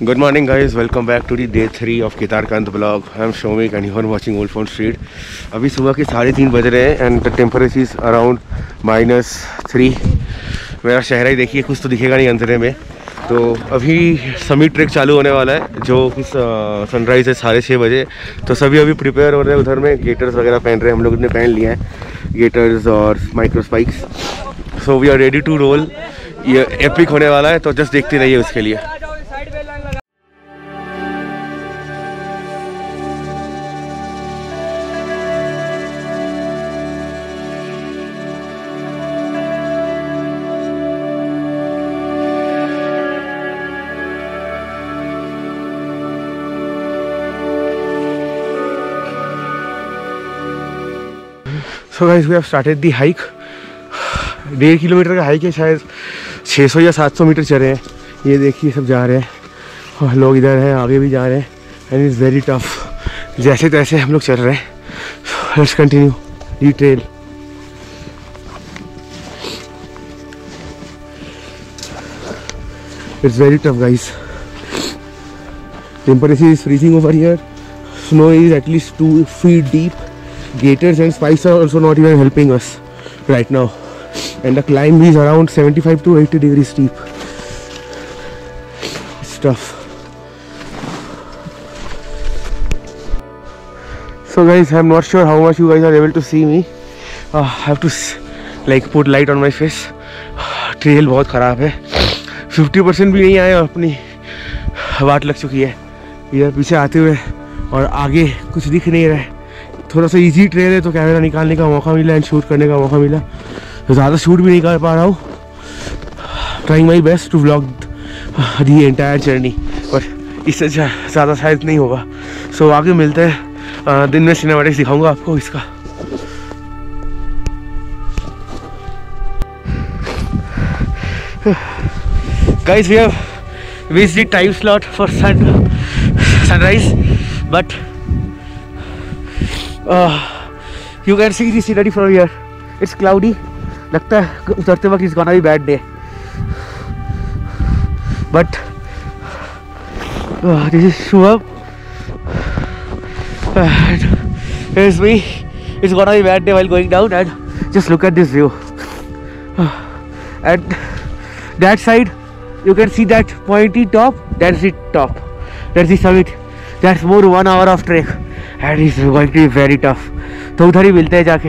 Good morning guys, welcome back to the day 3 of Kedarkant vlog. I am Shomik and you are watching Old Fort Street. अभी सुबह के 3:30 बज रहे हैं and the temperature is around -3. मेरा शहर ही देखिए, कुछ तो दिखेगा नहीं अंधेरे में। तो अभी समिट ट्रैक चालू होने वाला है जो कि सनराइज़ है 6:30 बजे। तो सभी अभी प्रिपेयर हो रहे हैं, उधर में गेटर्स वगैरह पहन रहे हैं, हम लोग ने पहन लिया है गेटर्स और micro spikes. So we are ready to roll. ये एपिक होने वाला है, तो जस्ट देखते रहिए उसके लिए। So guys, we have started the hike. 1.5 kilometre का हाइक है, शायद 600 या 700 मीटर चल रहे हैं। ये देखिए सब जा रहे हैं और लोग इधर हैं, आगे भी जा रहे हैं एंड इट्स वेरी टफ। जैसे तैसे हम लोग चल रहे हैं। Let's continue the trail. It's very tough guys. Temperature is freezing over here. Snow is at least 2 feet deep. Gators and spikes are also not even helping us right now, and the climb is around 75 to 80 degrees steep. It's tough. So guys, I'm not sure how much you guys are able to see me. I have to like put light on my face. Trail बहुत ख़राब है, 50% भी नहीं आया, अपनी वाट लग चुकी है इधर पीछे आते हुए, और आगे कुछ दिख नहीं रहा है। थोड़ा सा इजी ट्रेल है तो कैमरा निकालने का मौका मिला एंड शूट करने का मौका मिला। तो ज़्यादा शूट भी नहीं कर पा रहा हूँ। Trying my best to vlog the entire journey, पर इससे ज़्यादा शायद नहीं होगा। सो आगे मिलते हैं, दिन में सिनेमैटिक्स दिखाऊंगा आपको इसका। Guys, we have reached the time slot for sunrise, but you can see the scenery from here. It's cloudy. लगता है उतरते वक्त it's gonna be bad day. But this is Shubham. Here's me. It's gonna be bad day while going down, and just look at this view. At that side, you can see that pointy top. That's the top. That's the summit. That's more 1 hour of trek. And it's going to be very tough. तो उधर ही मिलते हैं जाके।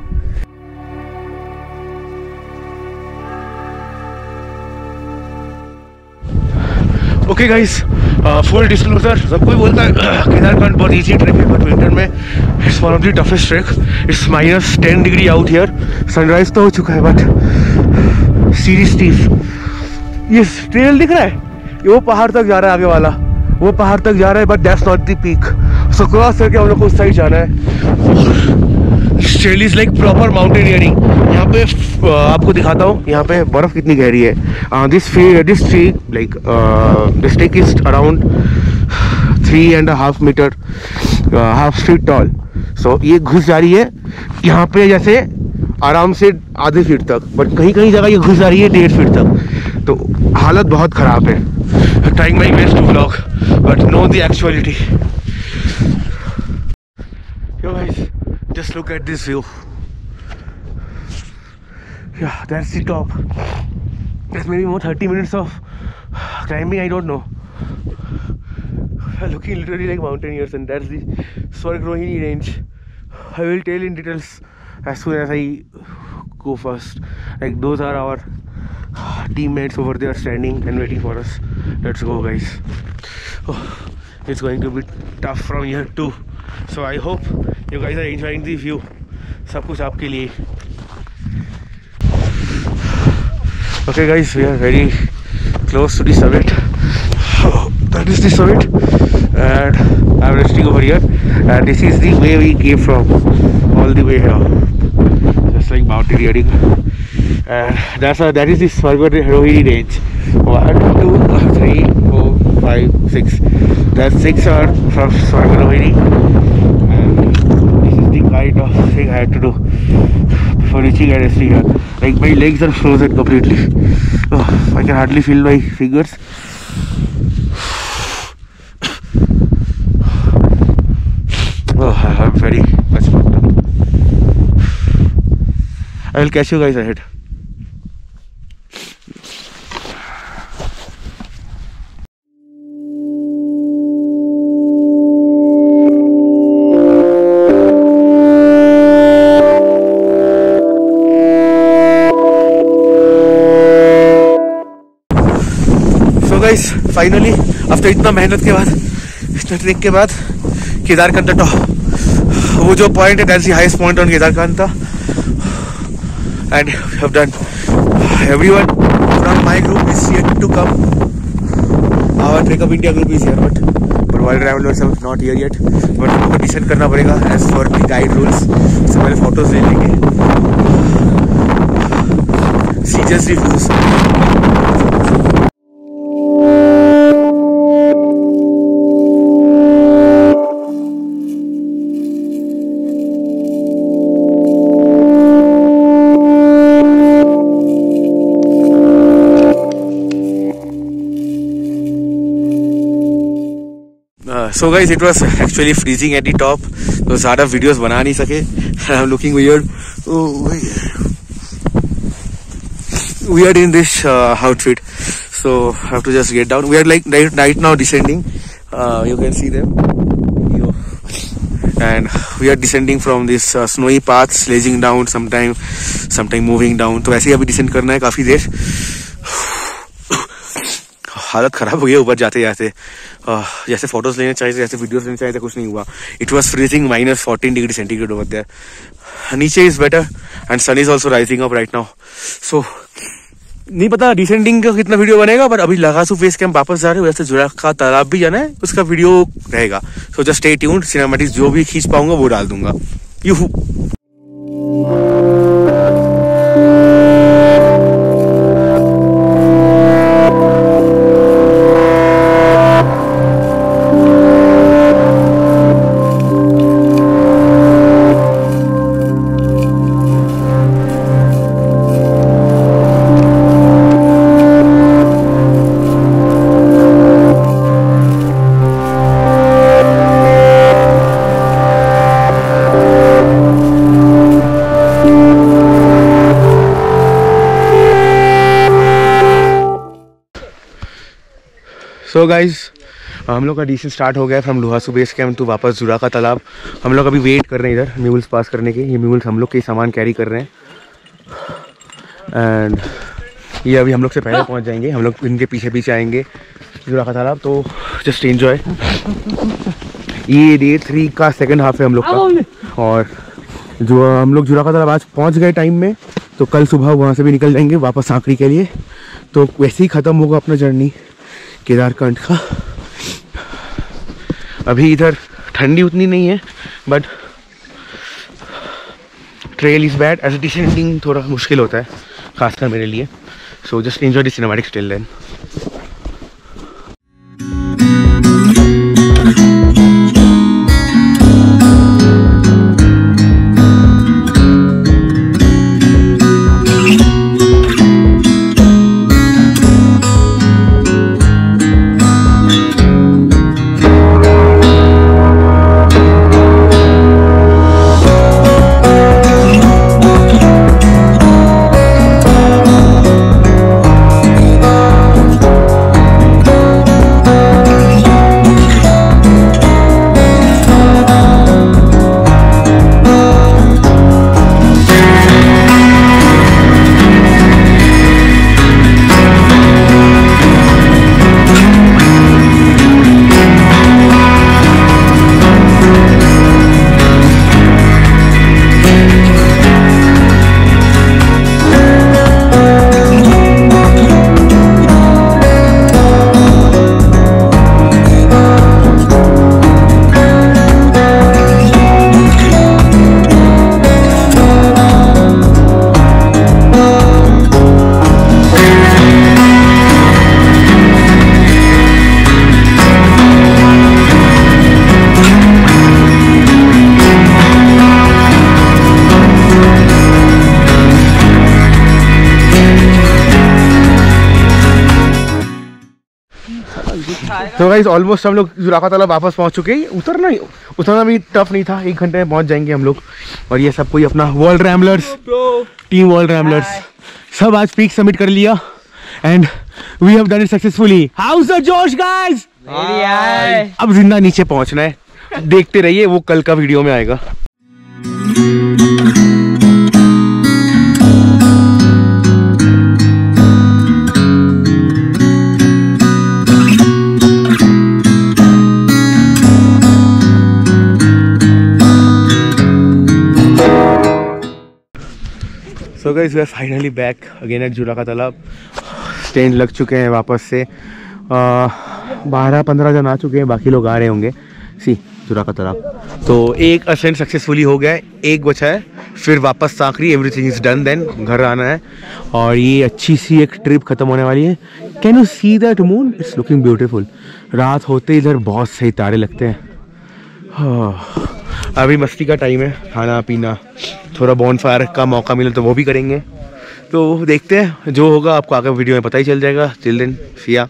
Okay guys, full disclosure, सब कोई बोलता है केदारकंठ बहुत इजी ट्रैक है, बट विंटर में it's one of the toughest track. It's -10 degree out here. Sunrise तो हो चुका है, बट सीरीज ये ट्रेल दिख रहा है, ये वो पहाड़ तक जा रहा है, आगे वाला वो पहाड़ तक जा रहा है, but that's not the peak. So cross करके हम लोग को उस साइड जाना है। Trail is like proper mountaineering. यहाँ पे आपको दिखाता हूँ यहाँ पे बर्फ कितनी गहरी है। This tree like this trek is around 3.5 metre, half feet tall. So ये घुस जा रही है यहाँ पे जैसे आराम से आधे फीट तक, बट कहीं कहीं जगह ये घुस जा रही है 1.5 फीट तक। तो हालत बहुत ख़राब है। Trying my best to vlog but no the actuality. Yo guys, just look at this view. Yeah, that's the top. There's maybe more 30 minutes of climbing, I don't know. We're looking literally like mountaineers, and that's the Swargrohini range. I will tell in details as soon as I go first. Like those are our teammates over there standing and waiting for us. Let's go guys. Oh, it's going to be tough from here too. So I hope you guys are enjoying the view. सब कुछ आपके लिए। Okay guys, we are very close to the summit. That is the summit, and I'm resting over here. And this is the way we came from, all the way here, just like mountaineering. And that is the Swargrohini range. 1, 2, 3, 4, 5, 6. That's 6 are from Swargrohini. And this is the kind of thing I had to do before reaching and resting here. Like my legs are frozen completely. I can hardly feel my fingers. I will catch you guys ahead. So guys, finally after इतना मेहनत के बाद, इतना track के बाद केदारकांता top, वो जो point है that's the highest point on Kedarkantha, and we have done. Everyone from my group is yet to come. Our Trek Up India group is here, but Wild Travelers are not here yet. But हमको descend करना पड़ेगा as per the guide rules. सबसे पहले photos ले लेंगे. See just the views. So guys, it was actually freezing at the top, तो ज़्यादा videos बना नहीं सके. I'm looking weird. Oh, weird in this outfit. So I have to just get down. We are like right now descending. You can see them. And we are descending from this snowy path, sledging down, sometime moving down. तो ऐसे ही अभी descend करना है काफी देर. हालत खराब हो गई ऊपर जाते जाते. जैसे फोटोज लेने चाहिए, जैसे वीडियोस लेने चाहिए, कुछ नहीं हुआ. It was freezing -14 degree centigrade over there. नीचे is better and sun is also rising up right now. So नहीं पता डिसेंडिंग का कितना वीडियो बनेगा, पर अभी लगासू बेस कैंप वापस जा रहे हो, वैसे जुराका तालाब भी जाना है, उसका वीडियो रहेगा. So just stay tuned. Cinematics जो भी खींच पाऊंगा वो डाल दूंगा. यूहू. सो गाइज, हम लोग का डिसेंट स्टार्ट हो गया from Luhasu base camp to वापस जुराका तालाब. हम लोग अभी वेट कर रहे हैं इधर म्यूल्स पास करने के. ये म्यूल्स हम लोग के सामान कैरी कर रहे हैं एंड ये अभी हम लोग से पहले पहुंच जाएंगे. हम लोग इनके पीछे पीछे आएंगे जुराका तालाब. तो जस्ट एंजॉय. ये डे 3 का सेकंड हाफ है हम लोग का. और जो हम लोग जुराका तालाब आज पहुँच गए टाइम में, तो कल सुबह वहाँ से भी निकल जाएंगे वापस आखिरी के लिए. तो वैसे ही ख़त्म होगा अपना जर्नी केदारकांठ का. अभी इधर ठंडी उतनी नहीं है, but trail is bad. As descending थोड़ा मुश्किल होता है खासकर मेरे लिए. So just enjoy the cinematics till then. तो गाइस ऑलमोस्ट हम लोग जुराका तालाब वापस पहुंच चुके हैं। उतरना भी टफ नहीं था, 1 घंटे में पहुंच जाएंगे हम लोग। और ये सब कोई अपना world ramblers team world ramblers सब आज पीक सबमिट कर लिया and we have done it successfully. How is the जोश गाइस? अब जिंदा नीचे पहुंचना है, देखते रहिए, वो कल का वीडियो में आएगा। So guys, we are finally back again at जुराका तालाब। स्टैंड लग चुके हैं वापस से, 12-15 जन आ चुके हैं, बाकी लोग आ रहे होंगे। सी जुराका तालाब तो एक असेंट सक्सेसफुली हो गया है, एक बचा है, फिर वापस Sankri. Everything is done, then घर आना है। और ये अच्छी सी एक ट्रिप खत्म होने वाली है। Can you see that moon? It's looking beautiful. रात होते इधर बहुत सही तारे लगते हैं। अभी मस्ती का टाइम है, खाना पीना, थोड़ा बॉनफायर का मौका मिले तो वो भी करेंगे। तो देखते हैं, जो होगा आपको आगे वीडियो में पता ही चल जाएगा। Till then see ya.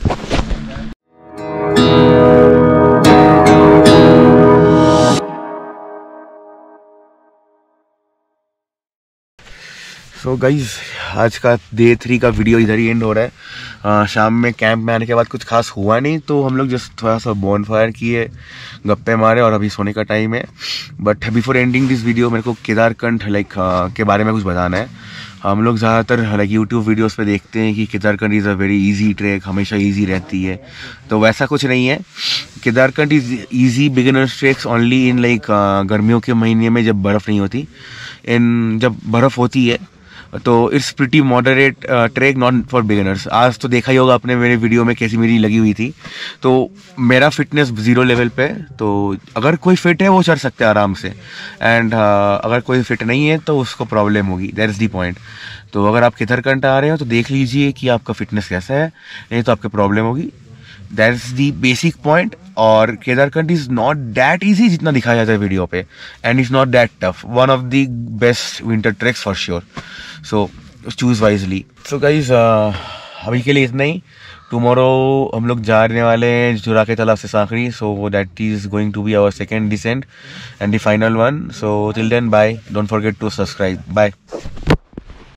So guys, आज का डे 3 का वीडियो इधर ही एंड हो रहा है। शाम में कैंप में आने के बाद कुछ खास हुआ नहीं, तो हम लोग जस्ट थोड़ा सा बॉनफायर किए, गप्पे मारे, और अभी सोने का टाइम है। But before ending this video मेरे को केदारकंठ के बारे में कुछ बताना है। हम लोग ज़्यादातर यूट्यूब वीडियोस पे देखते हैं कि Kedarkantha is a very easy track, हमेशा इजी रहती है, तो वैसा कुछ नहीं है। Kedarkantha is easy beginners tracks only इन गर्मियों के महीने में जब बर्फ़ नहीं होती। जब बर्फ़ होती है तो it's pretty moderate track, not for beginners. आज तो देखा ही होगा आपने मेरे वीडियो में कैसी मेरी लगी हुई थी। तो मेरा फिटनेस 0 लेवल पे, तो अगर कोई फिट है वो चढ़ सकते हैं आराम से, एंड अगर कोई फिट नहीं है तो उसको प्रॉब्लम होगी। That is the point. तो अगर आप केदारकंठ आ रहे हो तो देख लीजिए कि आपका फिटनेस कैसा है, नहीं तो आपको प्रॉब्लम होगी। That is the basic point. और Kedarkantha is not that easy जितना दिखाया जाता है वीडियो पे, and is not that tough. One of the best winter treks for sure, so choose wisely. So guys, अभी के लिए इतना ही। टुमारो हम लोग जाने वाले हैं जुराका तालाब से Sankri, so that is going to be our second descent and the final one. So till then bye, don't forget to subscribe, bye.